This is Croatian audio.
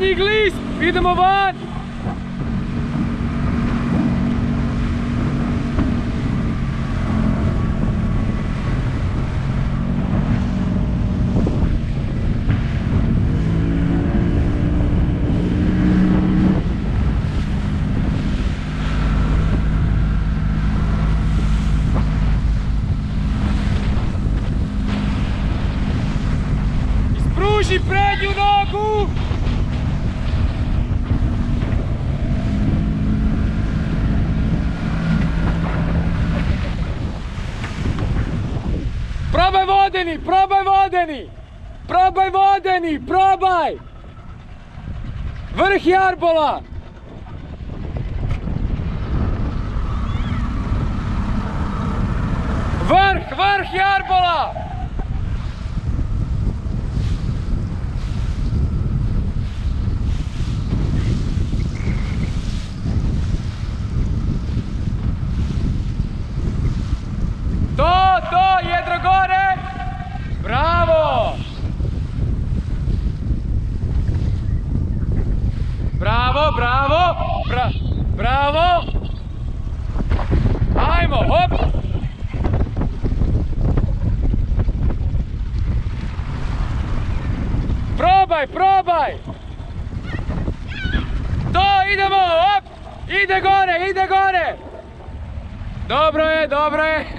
Zadnji glist, idemo van! Ispruži prednju nogu! Probaj vodeni, probaj vodeni! Probaj vodeni, probaj! Vrh jarbola! Vrh jarbola! To, jedro gore! Bravo! Bravo! Ajmo, hop! Probaj! To, idemo, hop! Ide gore! Dobro je!